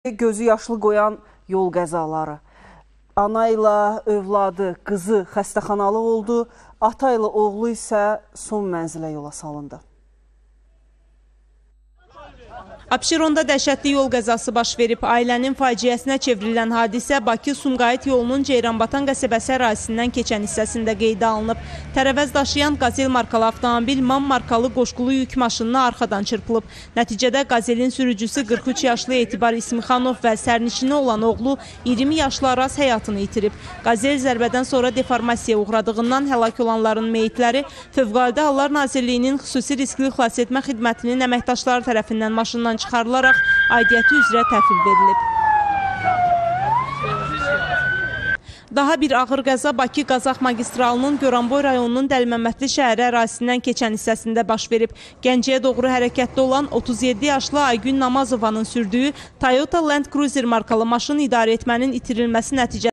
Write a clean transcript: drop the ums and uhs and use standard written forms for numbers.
Gözü yaşlı qoyan yol qəzaları. Ana ilə övladı, qızı xəstəxanalı oldu, ata ilə oğlu isə son mənzilə yola salındı. Abşeronda dəhşətli yol qəzası baş verib. Ailənin faciəsinə çevrilən hadisə Bakı-Sumqayıt yolunun Ceyranbatan qəsəbəsi ərazisindən keçən hissəsində qeydə alınıb. Tərəvəz daşıyan Qazel markalı avtomobil MAN markalı qoşqulu yük maşınına arxadan çırpılıb. Nəticədə Qazelin sürücüsü 43 yaşlı Etibar İsmixanov və sərnişini olan oğlu 20 yaşlı Araz həyatını itirib. Qazel zərbədən sonra deformasiyaya uğradığından həlak olanların meyitləri Fövqəladə Hallar Nazirliyinin xüsusi riskli xilasetmə xidmətinin əməkdaşları tərəfindən maşından çıxarılaraq aidiyyəti üzrə təhvil verilib. Daha bir ağır qəza Bakı-Qazax magistralının Goranboy rayonunun Dəlməmmədli şəhəri ərazisindən keçən hissəsində baş verib. Gəncəyə doğru hərəkətdə olan 37 yaşlı Aygün Namazovanın sürdüyü Toyota Land Cruiser markalı maşın idarəetmənin itirilməsi nəticəsində